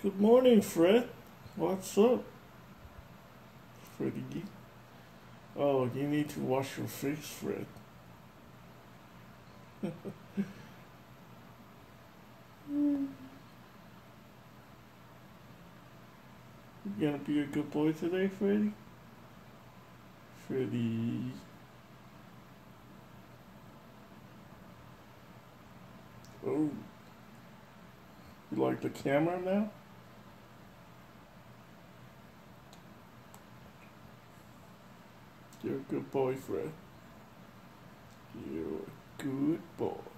Good morning, Fred. What's up, Freddy? Oh, you need to wash your face, Fred. You gonna be a good boy today, Freddy? Freddy. Oh, you like the camera now? You're a good boy, Fred. You're a good boy.